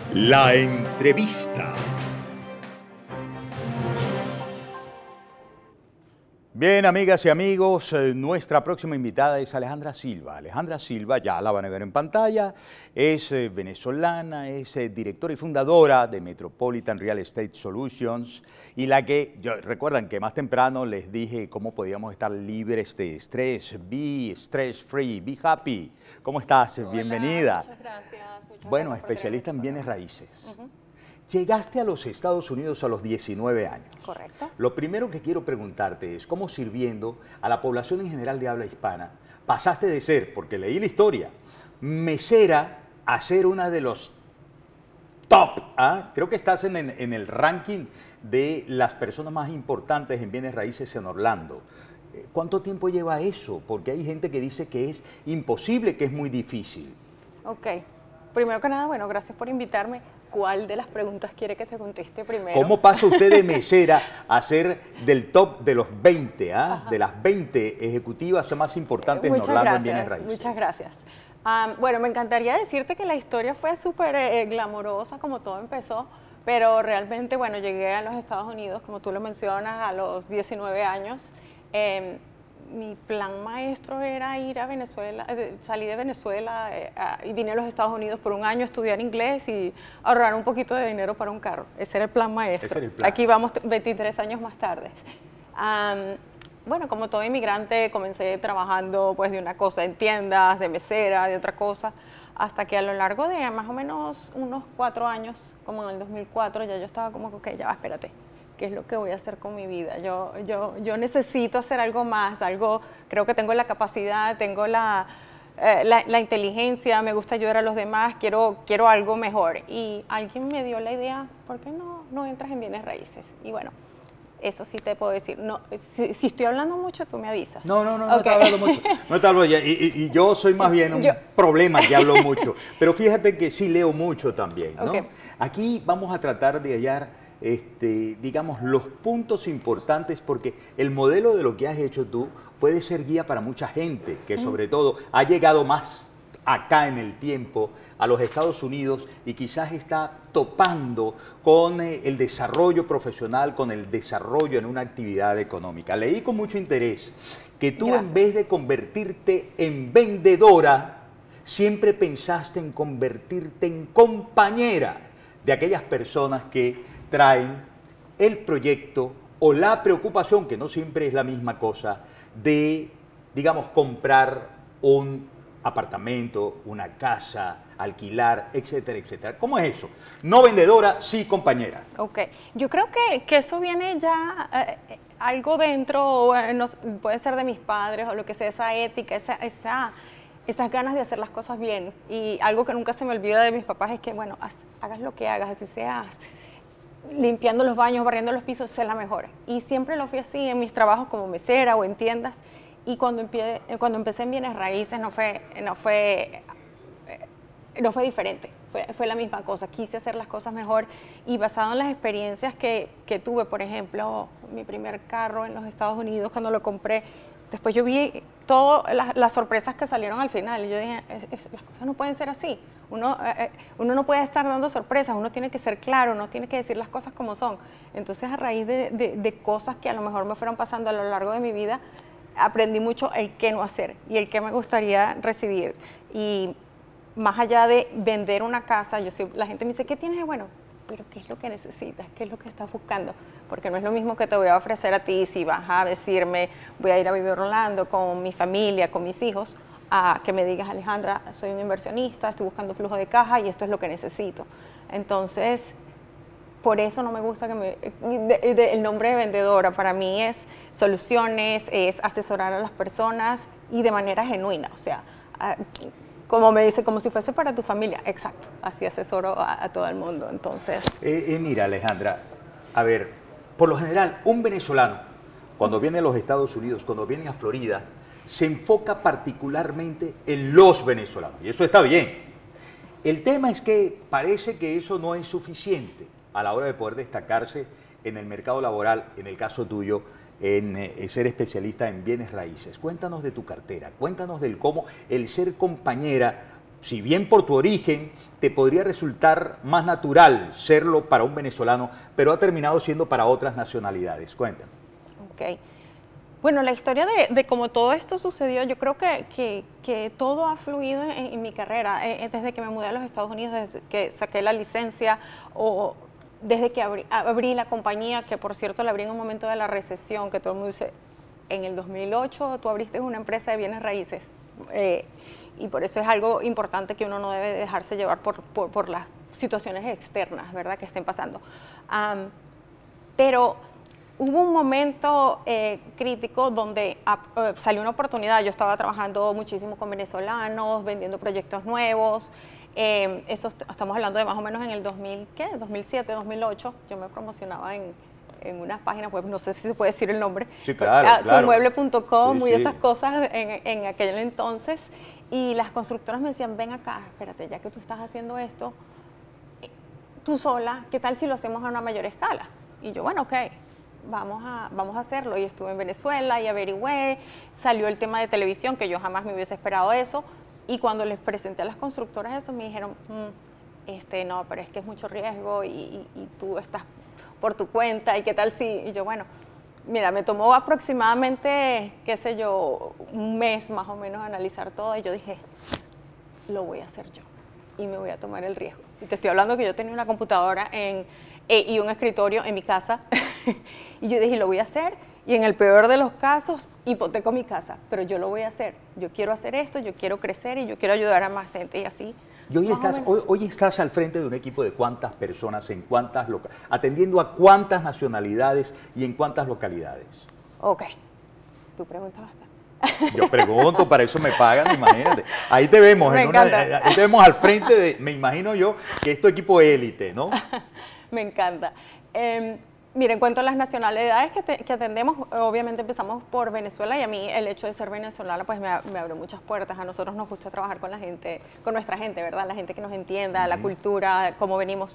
La entrevista. Bien, amigas y amigos, nuestra próxima invitada es Alejandra Silva. Alejandra Silva, ya la van a ver en pantalla, es venezolana, es directora y fundadora de Metropolitan Real Estate Solutions y recuerdan que más temprano les dije cómo podíamos estar libres de estrés, be stress free, be happy. ¿Cómo estás? Hola, Bienvenida. muchas gracias. Bueno, Por tenerme especialista en en tu bienes programa. raíces. Ujú. Llegaste a los Estados Unidos a los 19 años. Correcto. Lo primero que quiero preguntarte es cómo sirviendo a la población en general de habla hispana, pasaste de ser, porque leí la historia, mesera a ser una de los top. Creo que estás en el ranking de las personas más importantes en bienes raíces en Orlando. ¿Cuánto tiempo lleva eso? Porque hay gente que dice que es imposible, que es muy difícil. Ok. Primero que nada, bueno, gracias por invitarme. ¿Cuál de las preguntas quiere que se conteste primero? ¿Cómo pasa usted de mesera a ser del top de los 20, de las 20 ejecutivas más importantes en Orlando en bienes raíces? Muchas gracias. Bueno, me encantaría decirte que la historia fue súper glamorosa, como todo empezó, pero realmente, bueno, llegué a los Estados Unidos, como tú lo mencionas, a los 19 años. Mi plan maestro era ir a Venezuela, salí de Venezuela y vine a los Estados Unidos por un año a estudiar inglés y ahorrar un poquito de dinero para un carro. Ese era el plan maestro. Ese era el plan. Aquí vamos 23 años más tarde. Bueno, como todo inmigrante, comencé trabajando pues de una cosa en tiendas, de mesera, de otra cosa, hasta que a lo largo de más o menos unos 4 años, como en el 2004, ya yo estaba como, ok, ya va, espérate. ¿Qué es lo que voy a hacer con mi vida? Yo necesito hacer algo más, creo que tengo la capacidad, tengo la inteligencia, me gusta ayudar a los demás, quiero algo mejor. Y alguien me dio la idea, ¿por qué no entras en bienes raíces? Y bueno, eso sí te puedo decir. No, si estoy hablando mucho, tú me avisas. No Okay. estaba hablando mucho. No estaba hablando, y yo soy más bien un problema que hablo mucho. Pero fíjate que sí leo mucho también, ¿no? Okay. Aquí vamos a tratar de hallar digamos, los puntos importantes, porque el modelo de lo que has hecho tú puede ser guía para mucha gente, que sobre todo ha llegado más acá en el tiempo a los Estados Unidos y quizás está topando con el desarrollo profesional, con el desarrollo en una actividad económica. Leí con mucho interés que tú Gracias. En vez de convertirte en vendedora, siempre pensaste en convertirte en compañera de aquellas personas que traen el proyecto o la preocupación, que no siempre es la misma cosa, de, digamos, comprar un apartamento, una casa, alquilar, etcétera, etcétera. ¿Cómo es eso? No vendedora, sí compañera. Ok, yo creo que eso viene ya algo dentro, puede ser de mis padres o lo que sea, esa ética, esas ganas de hacer las cosas bien. Y algo que nunca se me olvida de mis papás es que, bueno, hagas lo que hagas, así seas limpiando los baños, barriendo los pisos, sé la mejor. Y siempre lo fui así en mis trabajos como mesera o en tiendas. Y cuando empecé en bienes raíces no fue diferente, fue la misma cosa. Quise hacer las cosas mejor y basado en las experiencias que tuve, por ejemplo, mi primer carro en los Estados Unidos cuando lo compré, después yo vi todas las sorpresas que salieron al final y yo dije, las cosas no pueden ser así. Uno no puede estar dando sorpresas, uno tiene que ser claro, uno tiene que decir las cosas como son. Entonces, a raíz de cosas que a lo mejor me fueron pasando a lo largo de mi vida, aprendí mucho el qué no hacer y el qué me gustaría recibir. Y más allá de vender una casa, la gente me dice, ¿qué tienes de bueno? Pero ¿qué es lo que necesitas? ¿Qué es lo que estás buscando? Porque no es lo mismo que te voy a ofrecer a ti si vas a decirme, voy a ir a vivir a Orlando con mi familia, con mis hijos, a que me digas, Alejandra, soy un inversionista, estoy buscando flujo de caja y esto es lo que necesito. Entonces, por eso no me gusta el nombre de vendedora. Para mí es soluciones, es asesorar a las personas y de manera genuina. O sea, como me dice, como si fuese para tu familia. Exacto, así asesoro a todo el mundo. Entonces, Mira, Alejandra, a ver, por lo general, un venezolano, cuando viene a los Estados Unidos, cuando viene a Florida, se enfoca particularmente en los venezolanos, y eso está bien. El tema es que parece que eso no es suficiente a la hora de poder destacarse en el mercado laboral, en el caso tuyo, en ser especialista en bienes raíces. Cuéntanos de tu cartera, cuéntanos del cómo el ser compañera si bien por tu origen te podría resultar más natural serlo para un venezolano, pero ha terminado siendo para otras nacionalidades. Cuéntame. Ok. Bueno, la historia de cómo todo esto sucedió, yo creo que todo ha fluido en mi carrera, desde que me mudé a los Estados Unidos, desde que saqué la licencia, o desde que abrí la compañía, que por cierto la abrí en un momento de la recesión, que todo el mundo dice, en el 2008 tú abriste una empresa de bienes raíces, y por eso es algo importante que uno no debe dejarse llevar por las situaciones externas, ¿verdad?, que estén pasando. Pero hubo un momento crítico donde salió una oportunidad. Yo estaba trabajando muchísimo con venezolanos, vendiendo proyectos nuevos. Eso estamos hablando de más o menos en el 2007, 2008. Yo me promocionaba en unas páginas web, no sé si se puede decir el nombre. Sí, claro. Conmueble.com Sí, y sí. esas cosas en aquel entonces. Y las constructoras me decían, ven acá, espérate, ya que tú estás haciendo esto, tú sola, ¿qué tal si lo hacemos a una mayor escala? Y yo, bueno, ok, vamos a hacerlo. Y estuve en Venezuela y averigüé, salió el tema de televisión, que yo jamás me hubiese esperado eso. Y cuando les presenté a las constructoras eso, me dijeron, no, pero es que es mucho riesgo y tú estás por tu cuenta, y qué tal si... Y yo, bueno, mira, me tomó aproximadamente, qué sé yo, un mes más o menos analizar todo, y yo dije, lo voy a hacer yo y me voy a tomar el riesgo. Y te estoy hablando que yo tenía una computadora y un escritorio en mi casa y yo dije, lo voy a hacer, y en el peor de los casos hipoteco mi casa, pero yo lo voy a hacer. Yo quiero hacer esto, yo quiero crecer y yo quiero ayudar a más gente, y así. Y hoy estás al frente de un equipo de cuántas personas, atendiendo a cuántas nacionalidades y en cuántas localidades. Ok, tú preguntas bastante. Yo pregunto, para eso me pagan, imagínate. Ahí te vemos, Me encanta. ahí te vemos al frente de, me imagino yo, que es tu equipo élite, ¿no? Me encanta. Mira, en cuanto a las nacionalidades que atendemos, obviamente empezamos por Venezuela, y a mí el hecho de ser venezolana pues me abrió muchas puertas. A nosotros nos gusta trabajar con la gente, con nuestra gente, ¿verdad? La gente que nos entienda, la cultura, cómo venimos.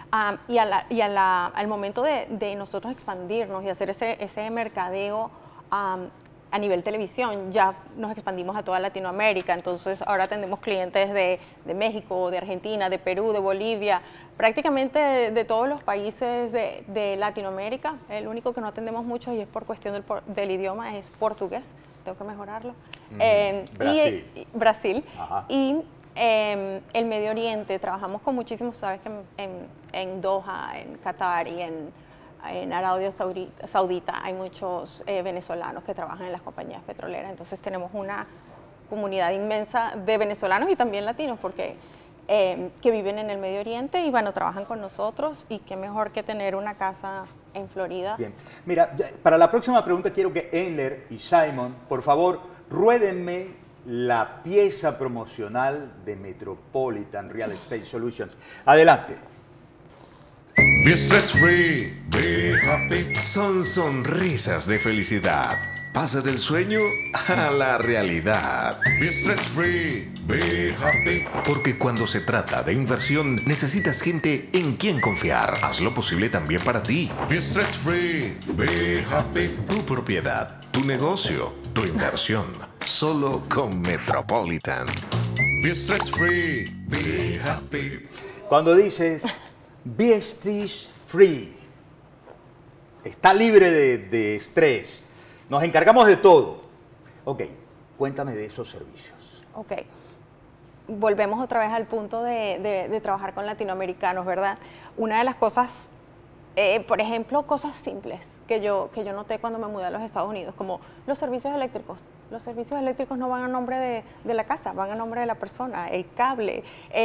Al momento de nosotros expandirnos y hacer ese mercadeo a nivel televisión, ya nos expandimos a toda Latinoamérica. Entonces ahora atendemos clientes de México, de Argentina, de Perú, de Bolivia, prácticamente de todos los países de Latinoamérica. El único que no atendemos mucho, y es por cuestión del idioma, es portugués. Tengo que mejorarlo. Brasil. Brasil. Ajá. Y el Medio Oriente, trabajamos con muchísimos, sabes que en Doha, en Qatar y en Arabia Saudita hay muchos venezolanos que trabajan en las compañías petroleras. Entonces tenemos una comunidad inmensa de venezolanos y también latinos, porque que viven en el Medio Oriente y bueno, trabajan con nosotros, y qué mejor que tener una casa en Florida. Bien, mira, para la próxima pregunta quiero que Enler y Simon, por favor, ruédenme la pieza promocional de Metropolitan Real Estate Solutions. Adelante. Be stress free, be happy. Son sonrisas de felicidad. Pasa del sueño a la realidad. Be stress free, be happy. Porque cuando se trata de inversión, necesitas gente en quien confiar. Haz lo posible también para ti. Be stress free, be happy. Tu propiedad, tu negocio, tu inversión. Solo con Metropolitan. Be stress free, be happy. Cuando dices be stress free, está libre de estrés, nos encargamos de todo. Ok, cuéntame de esos servicios. Ok, volvemos otra vez al punto de trabajar con latinoamericanos, ¿verdad? Una de las cosas, por ejemplo, cosas simples que yo noté cuando me mudé a los Estados Unidos, como los servicios eléctricos. Los servicios eléctricos no van a nombre de la casa, van a nombre de la persona, el cable,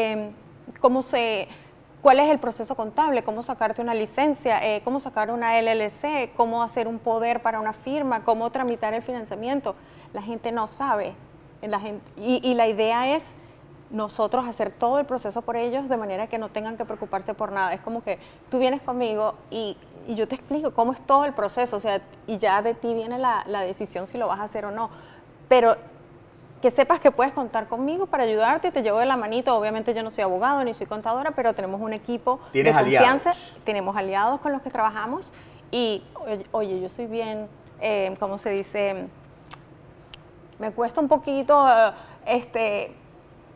cuál es el proceso contable, cómo sacarte una licencia, cómo sacar una LLC, cómo hacer un poder para una firma, cómo tramitar el financiamiento. La gente no sabe. Y la idea es nosotros hacer todo el proceso por ellos, de manera que no tengan que preocuparse por nada. Es como que tú vienes conmigo y yo te explico cómo es todo el proceso, o sea, y ya de ti viene la decisión si lo vas a hacer o no. Pero que sepas que puedes contar conmigo para ayudarte, te llevo de la manito. Obviamente yo no soy abogado ni soy contadora, pero tenemos un equipo de confianza, tenemos aliados con los que trabajamos, y oye, yo soy bien, ¿cómo se dice? Me cuesta un poquito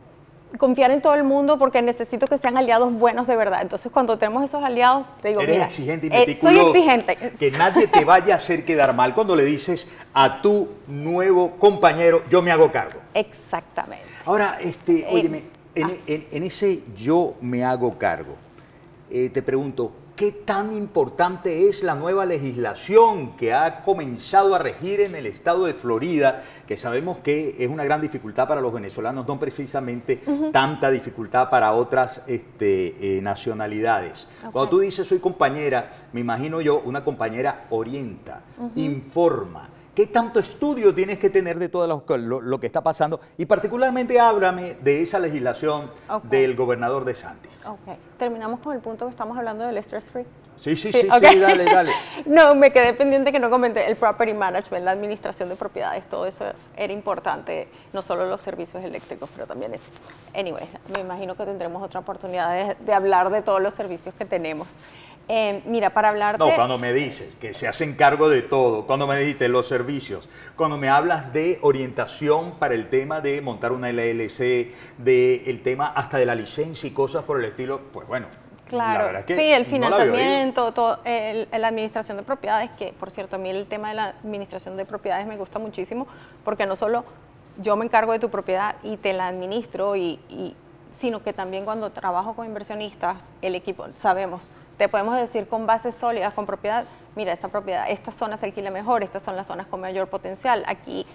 confiar en todo el mundo porque necesito que sean aliados buenos de verdad. Entonces, cuando tenemos esos aliados, te digo, eres mira, exigente y meticuloso. soy exigente. Que nadie te vaya a hacer quedar mal cuando le dices a tu nuevo compañero, yo me hago cargo. Exactamente. Ahora, óyeme, en ese yo me hago cargo, te pregunto, ¿qué tan importante es la nueva legislación que ha comenzado a regir en el estado de Florida, que sabemos que es una gran dificultad para los venezolanos, no precisamente tanta dificultad para otras nacionalidades? Okay. Cuando tú dices soy compañera, me imagino yo, una compañera orienta, informa. ¿Qué tanto estudio tienes que tener de todo lo que está pasando? Y particularmente háblame de esa legislación del gobernador DeSantis. Ok, terminamos con el punto que estamos hablando del stress free. Sí, okay. Dale. No, me quedé pendiente que no comenté el property management, la administración de propiedades, todo eso era importante, no solo los servicios eléctricos, pero también eso. Anyway, me imagino que tendremos otra oportunidad de hablar de todos los servicios que tenemos. Mira, para hablar de... No, cuando me dices que se hacen cargo de todo, cuando me dijiste los servicios, cuando me hablas de orientación para el tema de montar una LLC, del tema hasta de la licencia y cosas por el estilo, pues bueno. Claro, la verdad es que sí, el no financiamiento, la administración de propiedades, que por cierto a mí el tema de la administración de propiedades me gusta muchísimo, porque no solo yo me encargo de tu propiedad y te la administro, sino que también cuando trabajo con inversionistas, el equipo, sabemos, te podemos decir con bases sólidas, con propiedad, mira, esta propiedad, esta zona se alquila mejor, estas son las zonas con mayor potencial. Aquí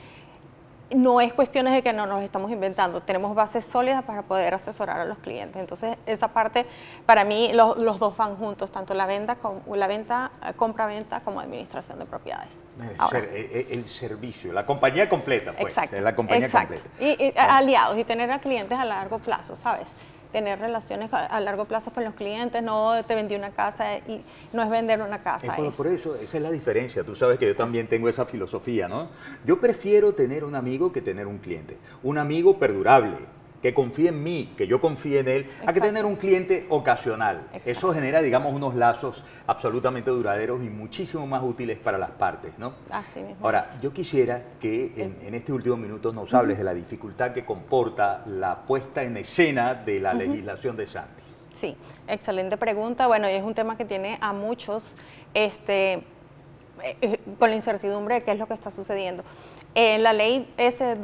no es cuestiones de que no nos estamos inventando, tenemos bases sólidas para poder asesorar a los clientes. Entonces, esa parte, para mí, los dos van juntos, tanto la venta, compra-venta, como administración de propiedades. El servicio, la compañía completa, pues. Exacto, La compañía completa. Y aliados, y tener a clientes a largo plazo, ¿sabes? Tener relaciones a largo plazo con los clientes, no te vendí una casa y no es vender una casa. Por eso, esa es la diferencia. Tú sabes que yo también tengo esa filosofía, ¿no? Yo prefiero tener un amigo que tener un cliente. Un amigo perdurable, que confíe en mí, que yo confíe en él, a que tener un cliente ocasional. Exacto. Eso genera, digamos, unos lazos absolutamente duraderos y muchísimo más útiles para las partes, ¿no? Así mismo. Ahora, yo quisiera que en este último minuto nos hables de la dificultad que comporta la puesta en escena de la legislación de DeSantis. Sí, excelente pregunta. Bueno, y es un tema que tiene a muchos con la incertidumbre de qué es lo que está sucediendo. La ley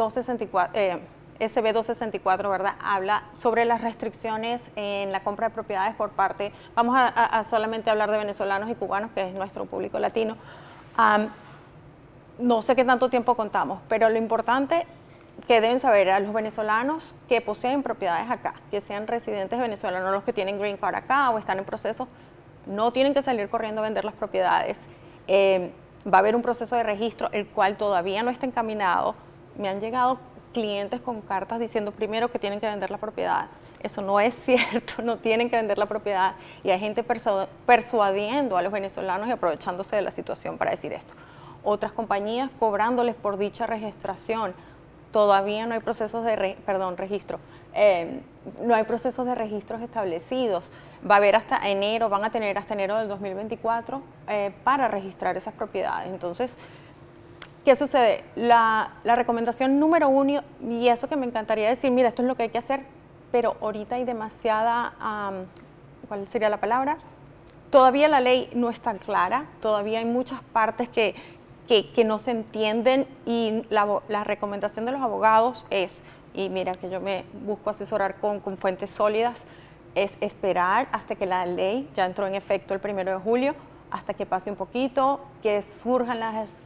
SB 264, ¿verdad? Habla sobre las restricciones en la compra de propiedades por parte, vamos a solamente hablar de venezolanos y cubanos, que es nuestro público latino. No sé qué tanto tiempo contamos, pero lo importante que deben saber a los venezolanos que poseen propiedades acá, que sean residentes venezolanos, los que tienen green card acá o están en proceso, no tienen que salir corriendo a vender las propiedades. Va a haber un proceso de registro, el cual todavía no está encaminado. Me han llegado clientes con cartas diciendo primero que tienen que vender la propiedad. Eso no es cierto, no tienen que vender la propiedad, y hay gente persuadiendo a los venezolanos y aprovechándose de la situación para decir esto. Otras compañías cobrándoles por dicha registración. Todavía no hay procesos de registro. No hay procesos de registros establecidos. Va a haber hasta enero, van a tener hasta enero del 2024 para registrar esas propiedades. Entonces, ¿qué sucede? La recomendación número 1, y eso que me encantaría decir, mira, esto es lo que hay que hacer, pero ahorita hay demasiada, ¿cuál sería la palabra? Todavía la ley no está clara, todavía hay muchas partes que no se entienden, y la recomendación de los abogados es, y mira que yo me busco asesorar con fuentes sólidas, es esperar hasta que la ley ya entró en efecto el 1 de julio, hasta que pase un poquito, que surjan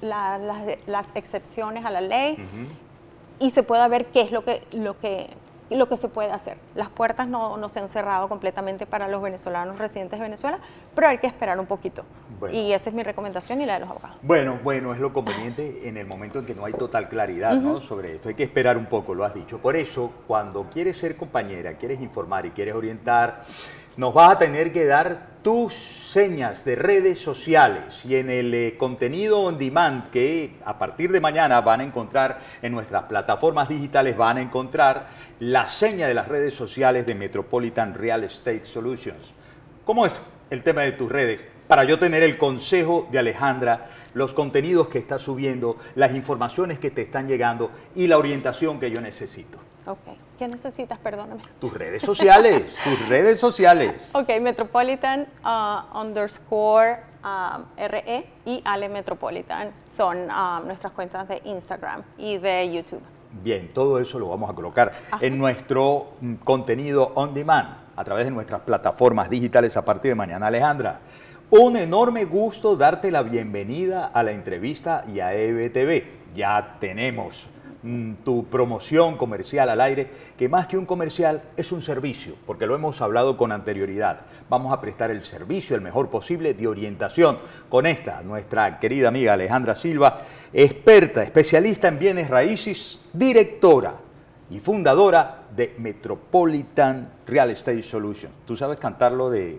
las excepciones a la ley y se pueda ver qué es lo que se puede hacer. Las puertas no se han cerrado completamente para los venezolanos residentes de Venezuela, pero hay que esperar un poquito. Bueno. Y esa es mi recomendación y la de los abogados. Bueno, es lo conveniente en el momento en que no hay total claridad, ¿no? Sobre esto. Hay que esperar un poco, lo has dicho. Por eso, cuando quieres ser compañera, quieres informar y quieres orientar, nos vas a tener que dar tus señas de redes sociales, y en el contenido on demand que a partir de mañana van a encontrar en nuestras plataformas digitales, van a encontrar la seña de las redes sociales de Metropolitan Real Estate Solutions. ¿Cómo es el tema de tus redes? Para yo tener el consejo de Alejandra, los contenidos que está subiendo, las informaciones que te están llegando y la orientación que yo necesito. Ok. ¿Qué necesitas? Perdóname. Tus redes sociales, tus redes sociales. Ok, Metropolitan _ RE y Ale Metropolitan son nuestras cuentas de Instagram y de YouTube. Bien, todo eso lo vamos a colocar en nuestro contenido on demand a través de nuestras plataformas digitales a partir de mañana. Alejandra, un enorme gusto darte la bienvenida a la entrevista y a EBTV. Ya tenemos tu promoción comercial al aire, que más que un comercial es un servicio, porque lo hemos hablado con anterioridad. Vamos a prestar el servicio el mejor posible de orientación con esta, nuestra querida amiga Alejandra Silva, experta, especialista en bienes raíces, directora y fundadora de Metropolitan Real Estate Solutions. ¿Tú sabes cantar lo de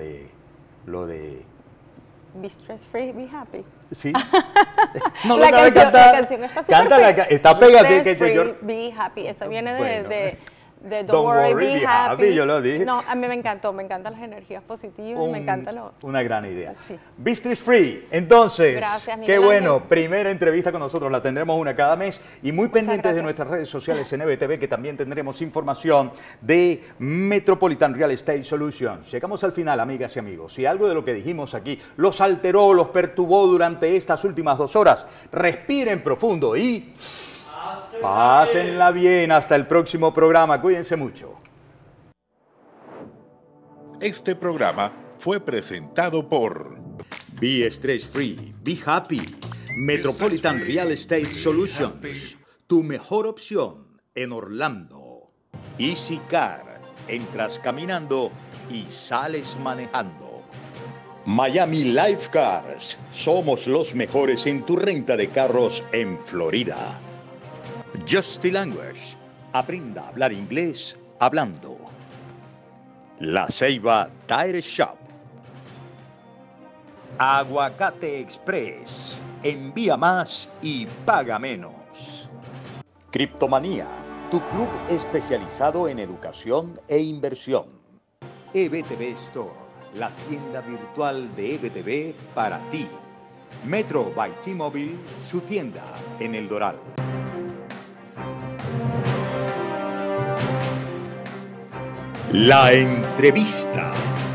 Be stress free, be happy. Sí. No lo La sabe canción, cantar. la canción está súper Cántala, está pegada. Stress free, be happy. Esa viene Bueno. de Don't worry, be happy. Yo lo dije. No, a mí me encantó, me encantan las energías positivas, me encanta lo... Una gran idea. Sí. Be Stress Free. Entonces, Gracias, qué Miguel bueno. Ángel. Primera entrevista con nosotros, la tendremos una cada mes. Y muy pendientes de gracias. nuestras redes sociales en EBTV, que también tendremos información de Metropolitan Real Estate Solutions. Llegamos al final, amigas y amigos. Si algo de lo que dijimos aquí los alteró, los perturbó durante estas últimas 2 horas, respiren profundo y pásenla bien. Hasta el próximo programa. Cuídense mucho. Este programa fue presentado por Be Stress Free, Be Happy. Metropolitan Real Estate Solutions, tu mejor opción en Orlando. Easy Car, entras caminando y sales manejando. Miami Life Cars, somos los mejores en tu renta de carros en Florida. Just the Language, aprenda a hablar inglés hablando. La Ceiba Tire Shop. Aguacate Express. Envía más y paga menos. Criptomanía, tu club especializado en educación e inversión. EBTV Store, la tienda virtual de EBTV para ti. Metro by T-Mobile, su tienda en El Doral. La entrevista.